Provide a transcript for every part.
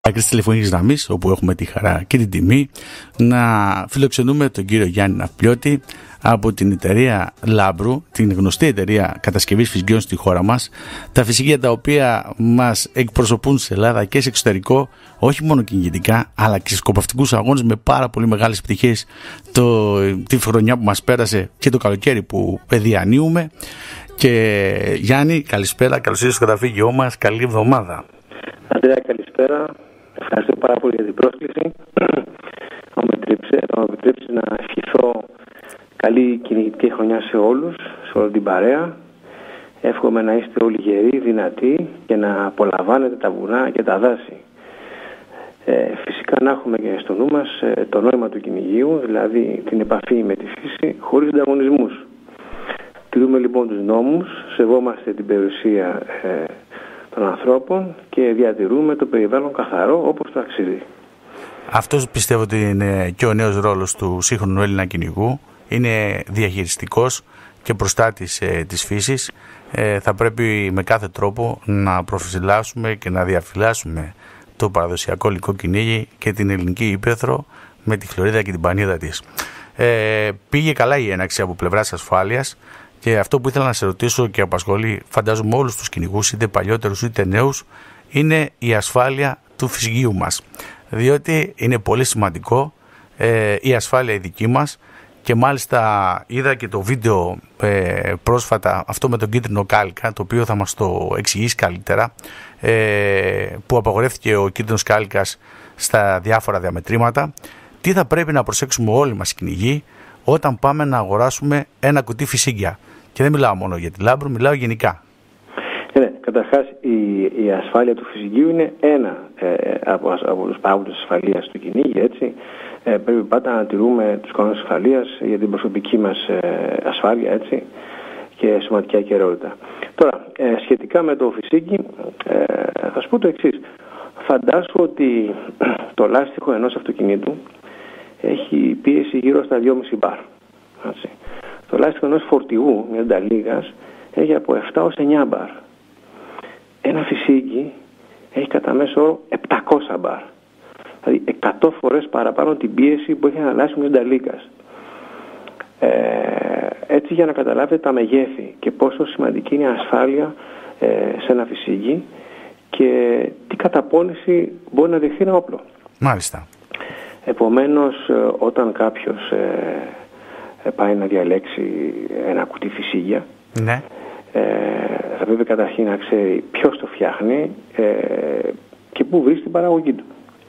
άκρης τηλεφωνικής γραμμής, όπου έχουμε τη χαρά και την τιμή να φιλοξενούμε τον κύριο Γιάννη Ναυπλιώτη από την εταιρεία Λάμπρου, την γνωστή εταιρεία κατασκευής φυσικίων στη χώρα μας, τα φυσικεία τα οποία μας εκπροσωπούν σε Ελλάδα και σε εξωτερικό, όχι μόνο κυνηγητικά, αλλά και σε σκοπαυτικούς αγώνες με πάρα πολύ μεγάλες επιτυχίες τη χρονιά που μας πέρασε και το καλοκαίρι που διανύουμε. Και Γιάννη, καλησπέρα, καλώς ήρθες στο καταφύγιό μας, καλή εβδομάδα. Αντρέα, καλησπέρα. Ευχαριστώ πάρα πολύ για την πρόσκληση. Θα μου επιτρέψει να ευχηθώ καλή κυνηγητική χρονιά σε όλους, σε όλη την παρέα. Εύχομαι να είστε όλοι γεροί, δυνατοί και να απολαμβάνετε τα βουνά και τα δάση. Φυσικά να έχουμε και στο νου μας το νόημα του κυνηγείου, δηλαδή την επαφή με τη φύση χωρίς ανταγωνισμούς. Τηρούμε λοιπόν τους νόμους, σεβόμαστε την περιουσία των ανθρώπων και διατηρούμε το περιβάλλον καθαρό όπως το αξίζει. Αυτός πιστεύω ότι είναι και ο νέος ρόλος του σύγχρονου Έλληνα κυνηγού. Είναι διαχειριστικός και προστάτης της φύσης. Θα πρέπει με κάθε τρόπο να προφυλάσσουμε και να διαφυλάσσουμε το παραδοσιακό υλικό κυνήγι και την ελληνική ύπαιθρο με τη χλωρίδα και την πανίδα της. Πήγε καλά η έναξη από πλευράς ασφάλειας. Και αυτό που ήθελα να σε ρωτήσω και απασχολεί, φαντάζομαι όλους τους κυνηγούς, είτε παλιότερους είτε νέους, είναι η ασφάλεια του φυσικείου μας. Διότι είναι πολύ σημαντικό η ασφάλεια η δική μας, και μάλιστα είδα και το βίντεο πρόσφατα, αυτό με τον κίτρινο κάλικα, το οποίο θα μας το εξηγήσει καλύτερα, που απαγορεύτηκε ο κίτρινος κάλικας στα διάφορα διαμετρήματα. Τι θα πρέπει να προσέξουμε όλοι μας οι κυνηγοί όταν πάμε να αγοράσουμε ένα κουτί φυσίγγια? Και δεν μιλάω μόνο για τη Λάμπρου, μιλάω γενικά. Ναι, καταρχάς η ασφάλεια του φυσικείου είναι ένα από τους παράγοντες ασφαλείας του κυνήγι, έτσι. Πρέπει πάντα να τηρούμε τους κανόνες ασφαλείας για την προσωπική μας ασφάλεια, έτσι, και σωματική ακεραιότητα. Τώρα, σχετικά με το φυσίγγι, θα σου πω το εξής. Φαντάσου ότι το λάστιχο ενός αυτοκινήτου έχει πίεση γύρω στα 2,5 μπαρ. Έτσι. Το λάστιχο ενός φορτηγού, μια νταλίγας, έχει από 7 ως 9 μπαρ. Ένα φυσίγγι έχει κατά μέσο όρο 700 μπαρ. Δηλαδή 100 φορές παραπάνω την πίεση που έχει ένα λάστιχο μια νταλίγας. Έτσι, για να καταλάβετε τα μεγέθη και πόσο σημαντική είναι η ασφάλεια σε ένα φυσίγγι και τι καταπώνηση μπορεί να δεχθεί ένα όπλο. Μάλιστα. Επομένως, όταν κάποιος πάει να διαλέξει ένα κουτί φυσίγγια, ναι, θα πρέπει καταρχήν να ξέρει ποιος το φτιάχνει και πού βρίσκει την παραγωγή του.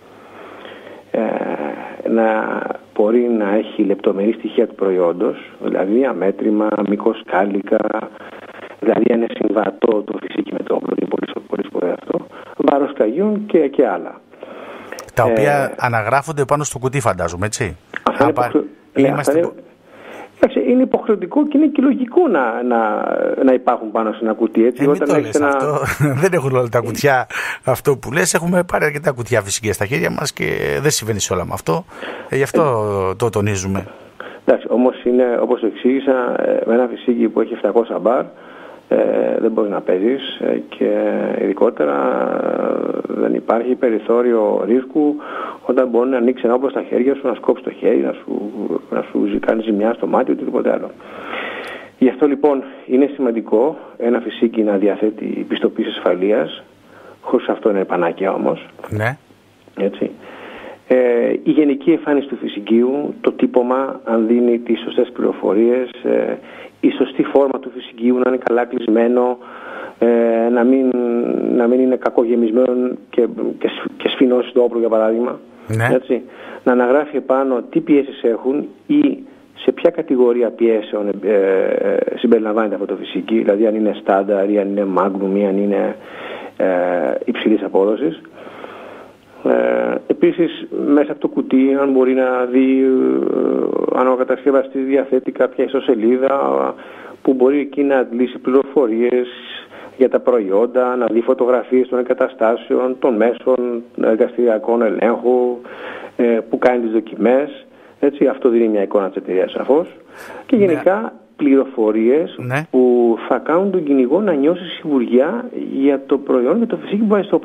Να μπορεί να έχει λεπτομερή στοιχεία του προϊόντος, δηλαδή αμέτρημα, μήκος κάλικα, δηλαδή αν είναι συμβατό το φυσίγγι με το όπλο, είναι πολύ σπουδαίο αυτό, βάρος καγιών και άλλα. Τα οποία αναγράφονται πάνω στο κουτί, φαντάζομαι, έτσι. Είναι υποχρεωτικό και είναι και λογικό να υπάρχουν πάνω σε ένα κουτί, έτσι. Όταν το λες αυτό. Δεν έχουν όλα τα κουτιά αυτό που λες. Έχουμε πάρει αρκετά κουτιά φυσικά στα χέρια μας και δεν συμβαίνει σε όλα με αυτό. Γι' αυτό το τονίζουμε. Εντάξει, όμως είναι, όπως το εξήγησα, με ένα φυσίγγι που έχει 700 μπαρ, δεν μπορείς να παίζεις και ειδικότερα δεν υπάρχει περιθώριο ρίσκου όταν μπορεί να ανοίξει ένα όπλο στα χέρια σου, να σκόψει το χέρι, να σου κάνει ζημιά στο μάτι, οτιδήποτε άλλο. Γι' αυτό λοιπόν είναι σημαντικό ένα φυσίγγι να διαθέτει πιστοποίηση ασφαλείας, χωρίς αυτό είναι πανάκια όμως. Ναι. Έτσι. Η γενική εμφάνιση του φυσικείου, το τύπομα, αν δίνει τις σωστές πληροφορίες, η σωστή φόρμα του φυσικείου να είναι καλά κλεισμένο, να μην είναι κακογεμισμένο και σφινώσει το όπλο, για παράδειγμα. Ναι. Έτσι. Να αναγράφει επάνω τι πιέσεις έχουν ή σε ποια κατηγορία πιέσεων συμπεριλαμβάνεται αυτό το φυσικείο, δηλαδή αν είναι στάνταρ ή αν είναι magnum ή αν είναι υψηλής απόδοσης. Επίσης, μέσα από το κουτί, αν μπορεί να δει αν ο κατασκευαστής διαθέτει κάποια ιστοσελίδα που μπορεί εκεί να αντλήσει πληροφορίες για τα προϊόντα, να δει φωτογραφίες των εγκαταστάσεων, των μέσων εργαστηριακών ελέγχου, που κάνει τις δοκιμές. Έτσι, αυτό δίνει μια εικόνα της εταιρείας σαφώς. Και γενικά πληροφορίες που θα κάνουν τον κυνηγό να νιώσει σιγουριά για το προϊόν και το φυσικό που βάζει στο όπλο του.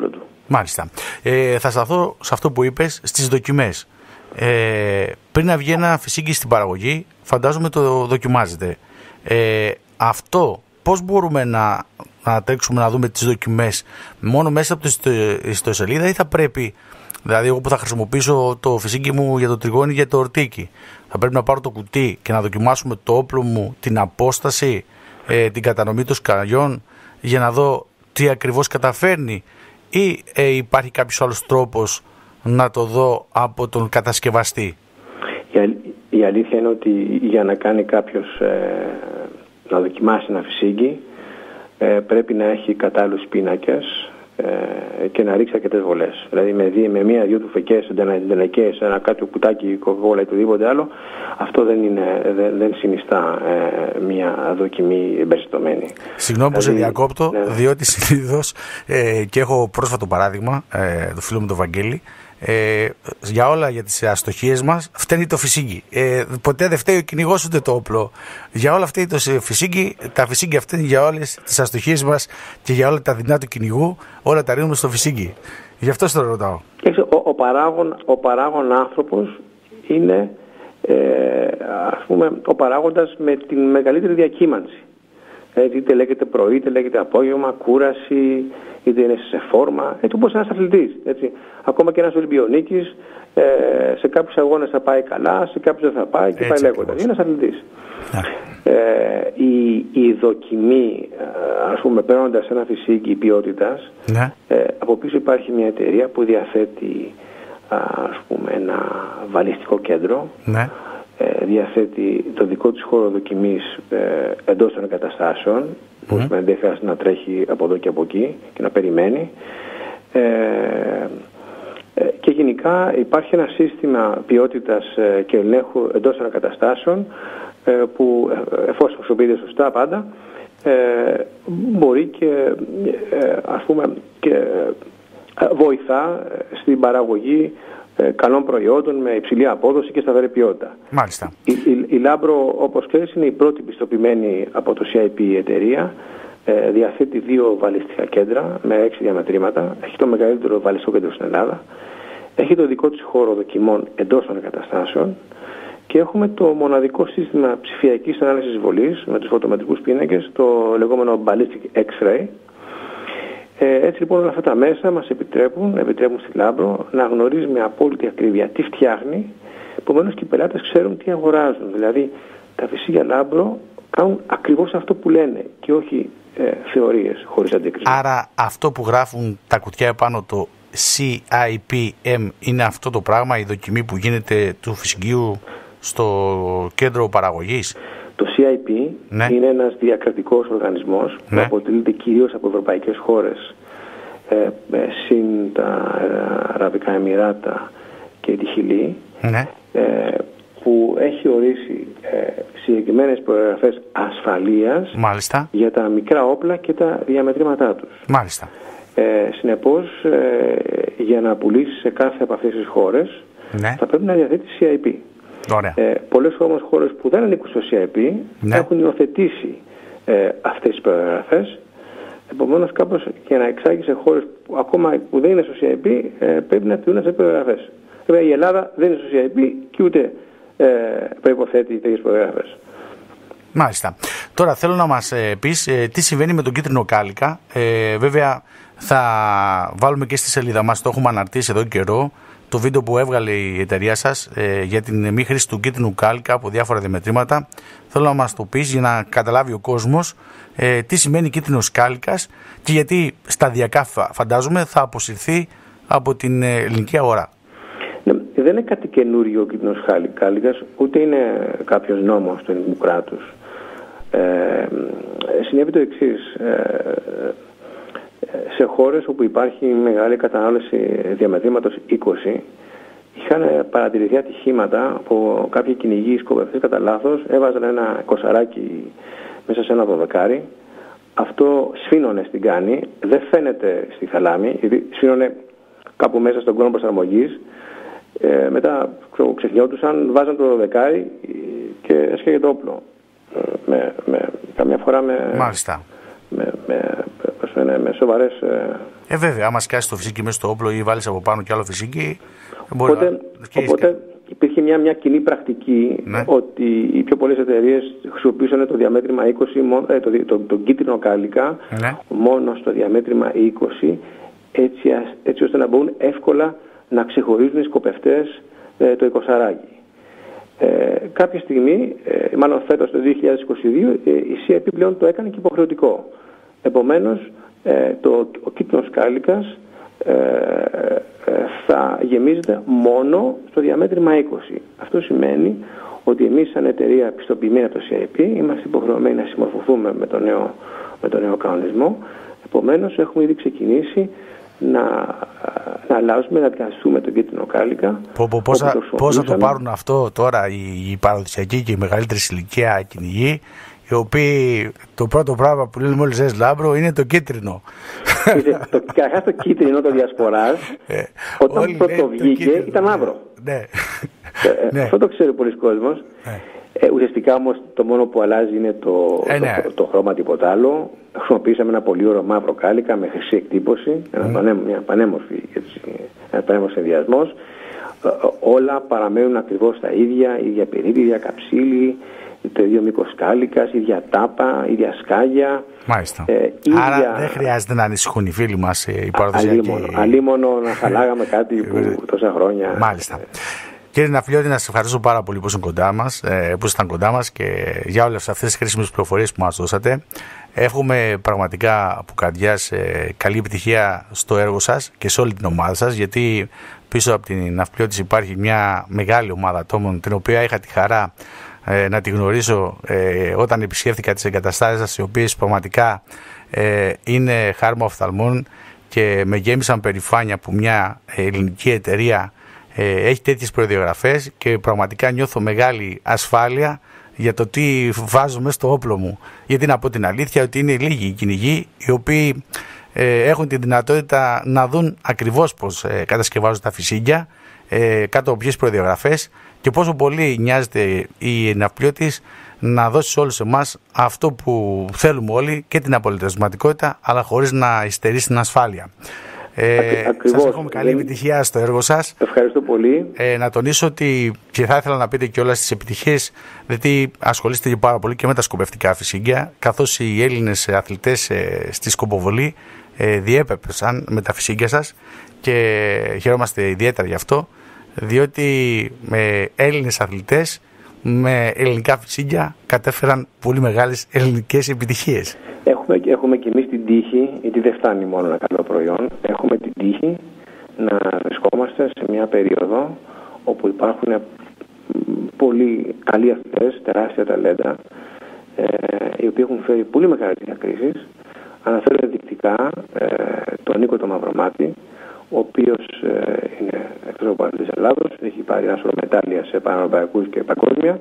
Μάλιστα. Θα σταθώ σε αυτό που είπες, στις δοκιμές. Πριν να βγει ένα φυσίγγι στην παραγωγή, φαντάζομαι το δοκιμάζετε. Αυτό πώς μπορούμε να τρέξουμε να δούμε τις δοκιμές? Μόνο μέσα από τη ιστοσελίδα, ή θα πρέπει, δηλαδή εγώ που θα χρησιμοποιήσω το φυσίγγι μου για το τριγώνι, για το ορτίκι, θα πρέπει να πάρω το κουτί και να δοκιμάσουμε το όπλο μου, την απόσταση, την κατανομή των σκαλιών, για να δω τι ακριβώς καταφέρνει, ή υπάρχει κάποιος άλλος τρόπος να το δω από τον κατασκευαστή? Η αλήθεια είναι ότι για να κάνει κάποιος να δοκιμάσει ένα φυσίγγι, πρέπει να έχει κατάλληλους πίνακες και να ρίξει αρκετές βολές. Δηλαδή με μία-δύο τουφεκές, εντενεκές, ένα κάτι κουτάκι κοκκόλα ή οτιδήποτε άλλο, αυτό δεν συνιστά μια δοκιμή εμπεριστατωμένη. Συγγνώμη που σε διακόπτω, ναι. Διότι συνήθως, και έχω πρόσφατο παράδειγμα, το φίλο μου τον Βαγγέλη, για όλα, για τις αστοχίες μας φταίνει το φυσίγγι. Ποτέ δεν φταίει ο κυνηγός ούτε το όπλο. Για όλα φταίει το φυσίγγι. Τα φυσίγγια φταίνει για όλες τις αστοχίες μας και για όλα τα δεινά του κυνηγού. Όλα τα ρίχνουμε στο φυσίγγι. Γι' αυτό το ρωτάω. Ο παράγων άνθρωπος είναι ας πούμε ο παράγοντας με την μεγαλύτερη διακύμανση. Είτε λέγεται πρωί, είτε λέγεται απόγευμα, κούραση, είτε είναι σε φόρμα, έτσι όπως ένας αθλητής. Έτσι. Ακόμα και ένας Ολυμπιονίκης, σε κάποιους αγώνες θα πάει καλά, σε κάποιους δεν θα πάει και πάει λέγοντας. Είναι ένας αθλητής. Η δοκιμή, ας πούμε, παίρνοντας ένα φυσίγγι ποιότητας, από πίσω υπάρχει μια εταιρεία που διαθέτει, ας πούμε, ένα βαλιστικό κέντρο. Διαθέτει το δικό της χώρο δοκιμής εντός των εγκαταστάσεων, που σημαίνει δεν χρειάζεται να τρέχει από εδώ και από εκεί και να περιμένει. Και γενικά υπάρχει ένα σύστημα ποιότητας και ελέγχου εντός των εγκαταστάσεων, που εφόσον χρησιμοποιείται σωστά πάντα, μπορεί και, ας πούμε, και βοηθά στην παραγωγή καλών προϊόντων με υψηλή απόδοση και σταθερή ποιότητα. Μάλιστα. Η Λάμπρο, όπως ξέρεις, είναι η πρώτη πιστοποιημένη από το CIP εταιρεία. Διαθέτει 2 βαλιστικά κέντρα με 6 διαμετρήματα. Έχει το μεγαλύτερο βαλιστικό κέντρο στην Ελλάδα. Έχει το δικό της χώρο δοκιμών εντός των εγκαταστάσεων. Και έχουμε το μοναδικό σύστημα ψηφιακής ανάλυσης βολής με τους φωτομετρικούς πίνακες, το λεγόμενο Ballistic X-Ray. Έτσι λοιπόν όλα αυτά τα μέσα μας επιτρέπουν στη Λάμπρο να γνωρίζει με απόλυτη ακρίβεια τι φτιάχνει, επομένως και οι πελάτες ξέρουν τι αγοράζουν. Δηλαδή τα φυσίγγια Λάμπρο κάνουν ακριβώς αυτό που λένε και όχι θεωρίες χωρίς αντίκριση. Άρα αυτό που γράφουν τα κουτιά επάνω, το CIPM, είναι αυτό το πράγμα, η δοκιμή που γίνεται του φυσιγγίου στο κέντρο παραγωγής? Το CIP είναι ένας διακρατικός οργανισμός που αποτελείται κυρίως από ευρωπαϊκές χώρες, συν τα Αραβικά Εμιράτα και τη Χιλή, που έχει ορίσει συγκεκριμένες προεγραφές ασφαλείας για τα μικρά όπλα και τα διαμετρήματά τους. Μάλιστα. Συνεπώς, για να πουλήσει σε κάθε από αυτές τις χώρες, θα πρέπει να διαθέτει CIP. Πολλές όμως χώρες που δεν ανήκουν στο CIP έχουν υιοθετήσει αυτές τις προεγραφές. Επομένως, κάπως για να εξάγει σε χώρες που ακόμα που δεν είναι στο CIP, πρέπει να τηρούν αυτές τις προεγραφές. Βέβαια, η Ελλάδα δεν είναι στο CIP και ούτε προϋποθέτει τέτοιες προεγραφές. Μάλιστα. Τώρα θέλω να μας πεις τι συμβαίνει με τον κίτρινο κάλικα. Βέβαια, θα βάλουμε και στη σελίδα μας, το έχουμε αναρτήσει εδώ καιρό, το βίντεο που έβγαλε η εταιρεία σας για την μη χρήση του κίτρινου κάλικα από διάφορα διαμετρήματα. Θέλω να μας το πεις για να καταλάβει ο κόσμος τι σημαίνει κίτρινος κάλικας και γιατί σταδιακά, φαντάζομαι, θα αποσυρθεί από την ελληνική αγορά. Δεν είναι κάτι καινούριο ο κίτρινος κάλικας, ούτε είναι κάποιος νόμος του ελληνικού κράτους. Συνέβη το εξής. Σε χώρες όπου υπάρχει μεγάλη κατανάλωση διαμετρήματος 20, είχαν παρατηρηθεί ατυχήματα που κάποιοι κυνηγοί σκοπευτές κατά λάθος έβαζαν ένα κοσαράκι μέσα σε ένα δωδεκάρι. Αυτό σφήνωνε στην κάνη, δεν φαίνεται στη θαλάμη, γιατί σφήνωνε κάπου μέσα στον κόνο προσαρμογής. Μετά ξεχνιόντουσαν, βάζαν το δωδεκάρι και έσχεγε το όπλο. Καμιά φορά με σοβαρές... Βέβαια, άμα σκάσεις το φυσίκι μέσα στο όπλο ή βάλεις από πάνω κι άλλο φυσίκι... Οπότε υπήρχε μια κοινή πρακτική, ναι, ότι οι πιο πολλές εταιρείες χρησιμοποιούσαν το διαμέτρημα 20, τον κίτρινο κάλικα, ναι, μόνο στο διαμέτρημα 20, έτσι ώστε να μπορούν εύκολα να ξεχωρίζουν οι σκοπευτές το 20. Κάποια στιγμή, μάλλον φέτος το 2022, η CIP πλέον το έκανε και υποχρεωτικό. Επομένως, ο κίτρινος κάλικας θα γεμίζεται μόνο στο διαμέτρημα 20. Αυτό σημαίνει ότι εμείς σαν εταιρεία πιστοποιημένη από το CIP είμαστε υποχρεωμένοι να συμμορφωθούμε με το νέο κανονισμό. Επομένως, έχουμε ήδη ξεκινήσει να αλλάζουμε, να αντικαθιστούμε τον κίτρινο κάλικα. Πώς θα το πάρουν αυτό τώρα οι παραδοσιακοί και οι μεγαλύτερη ηλικία κυνηγοί, οι οποίοι το πρώτο πράγμα που λένε μόλις ζες λάμπρο είναι το κίτρινο. Καταρχάς το κίτρινο, το διασποράς, όταν πρώτο βγήκε ήταν μαύρο. Ναι. Αυτό το ξέρει πολλοί κόσμος. Ουσιαστικά όμως το μόνο που αλλάζει είναι το χρώμα, τίποτα άλλο. Χρησιμοποίησαμε ένα πολύ ωραίο μαύρο κάλικα με χρυσή εκτύπωση, ένα πανέμορφη συνδυασμός. Όλα παραμένουν ακριβώς τα ίδια περίπτωση, ίδια καψίλη, το ίδιο μήκος κάλικας, ίδια τάπα, ίδια σκάγια. Μάλιστα. Άρα δεν χρειάζεται να ανησυχούν οι φίλοι μας οι παραδοσιακοί. Αλίμονο να χαλάγαμε κάτι που τόσα χρόνια. Μάλιστα. Κύριε Ναφιλιώτη, να σας ευχαριστώ πάρα πολύ που ήσασταν κοντά μας και για όλες αυτές τις χρήσιμες πληροφορίες που μας δώσατε. Εύχομαι πραγματικά από καρδιάς καλή επιτυχία στο έργο σας και σε όλη την ομάδα σας, γιατί πίσω από την Ναυπλιώτης υπάρχει μια μεγάλη ομάδα ατόμων, την οποία είχα τη χαρά να τη γνωρίσω όταν επισκέφθηκα τις εγκαταστάσεις σας, οι οποίες πραγματικά είναι χάρμα οφθαλμών και με γέμισαν περηφάνεια που μια ελληνική εταιρεία έχει τέτοιες προδιαγραφές, και πραγματικά νιώθω μεγάλη ασφάλεια για το τι βάζω μέσα στο όπλο μου. Γιατί να πω την αλήθεια ότι είναι λίγοι οι κυνηγοί οι οποίοι έχουν τη δυνατότητα να δουν ακριβώς πώς κατασκευάζουν τα φυσίγγια, κάτω από ποιες προδιαγραφές, και πόσο πολύ νοιάζεται η Ναυπλιώτης να δώσει σε όλους εμάς αυτό που θέλουμε όλοι, και την απολυτευματικότητα, αλλά χωρίς να υστερήσει την ασφάλεια. Σας εύχομαι καλή επιτυχία στο έργο σας. Ευχαριστώ πολύ. Να τονίσω ότι, και θα ήθελα να πείτε και όλες τις επιτυχίες, γιατί ασχολείστε και πάρα πολύ και με τα σκοπευτικά φυσίγγια, καθώς οι Έλληνες αθλητές στη σκοποβολή διέπεψαν με τα φυσίγγια σας, και χαιρόμαστε ιδιαίτερα γι' αυτό, διότι με Έλληνες αθλητές με ελληνικά φυσίγγια κατέφεραν πολύ μεγάλες ελληνικές επιτυχίες. Έχουμε και εμείς την τύχη, γιατί δεν φτάνει μόνο ένα καλό προϊόν, έχουμε την τύχη να βρισκόμαστε σε μια περίοδο όπου υπάρχουν πολύ καλοί αθλητές, τεράστια ταλέντα, οι οποίοι έχουν φέρει πολύ μεγάλες διακρίσεις. Αναφέρω ενδεικτικά τον Νίκο το Μαυρομάτη, ο οποίος είναι εκτός από της Ελλάδος, έχει πάρει ένα σωρό μετάλλια σε πανευρωπαϊκούς και παγκόσμια.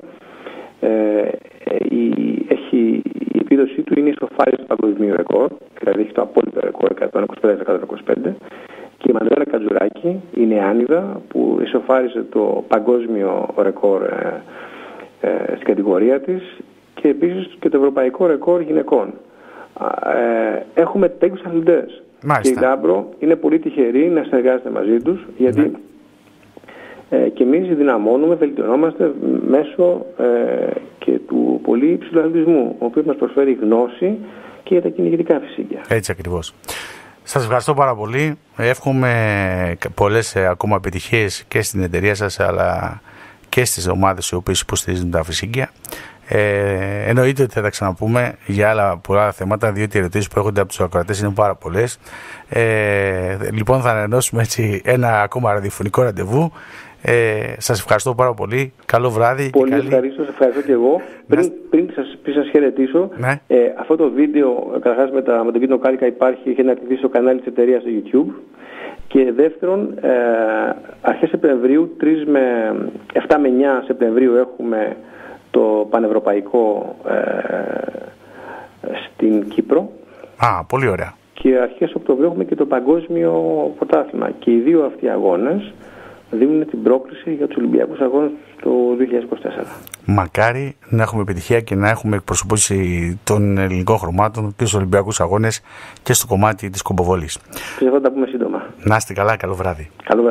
Η επίδοσή του είναι η ισοφάριση του παγκοσμίου ρεκόρ, δηλαδή έχει το απόλυτο ρεκόρ 125-125, και η Μαντρέλα Κατζουράκη είναι η άνηδα που ισοφάρισε το παγκόσμιο ρεκόρ στην κατηγορία της, και επίσης και το ευρωπαϊκό ρεκόρ γυναικών. Έχουμε τέτοιους αθλητές. Και η Λάμπρο είναι πολύ τυχερή να συνεργάζεται μαζί τους, γιατί και εμείς δυναμώνουμε, βελτιωνόμαστε μέσω και του πολύ υψηλού αθλητισμού, ο οποίος μας προσφέρει γνώση και για τα κυνηγητικά φυσίγγια. Έτσι ακριβώς. Σας ευχαριστώ πάρα πολύ. Εύχομαι πολλές ακόμα επιτυχίες και στην εταιρεία σας, αλλά και στις ομάδες οι οποίες υποστηρίζουν τα φυσίγγια. Εννοείται ότι θα τα ξαναπούμε για άλλα πολλά θέματα, διότι οι ερωτήσεις που έρχονται από τους ακροατές είναι πάρα πολλές. Λοιπόν, θα ανανεώσουμε έτσι ένα ακόμα ραδιοφωνικό ραντεβού. Σας ευχαριστώ πάρα πολύ. Καλό βράδυ. Πολύ ευχαριστώ, ευχαριστώ και εγώ. Πριν σας χαιρετήσω, αυτό το βίντεο καταρχάς με τον κίτρινο κάλικα υπάρχει, έχει αναρτηθεί στο κανάλι της εταιρείας στο YouTube. Και δεύτερον, αρχές Σεπτεμβρίου, 7 με 9 Σεπτεμβρίου έχουμε το πανευρωπαϊκό στην Κύπρο. Πολύ ωραία. Και αρχές Οκτωβρίου έχουμε και το παγκόσμιο πρωτάθλημα. Και οι δύο αυτοί αγώνες δίνουν την πρόκριση για τους Ολυμπιακούς αγώνες το 2024. μακάρι να έχουμε επιτυχία και να έχουμε εκπροσωπήσει των ελληνικών χρωμάτων και στους Ολυμπιακούς Αγώνες και στο κομμάτι της κομποβόλης. Και θα τα πούμε σύντομα. Να είστε καλά, καλό βράδυ. Καλό βράδυ.